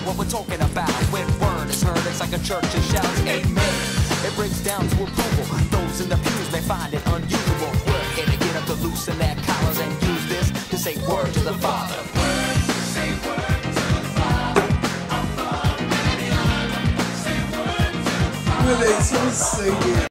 what we're talking about. When word is heard, it's like a church and shouts, amen. It breaks down to approval. Those in the pews may find it unusual. We're here to get up to loosen their collars and use this to say word to the Father. Say word to the Father. Above and beyond. Say word to the Father. Really, so singing.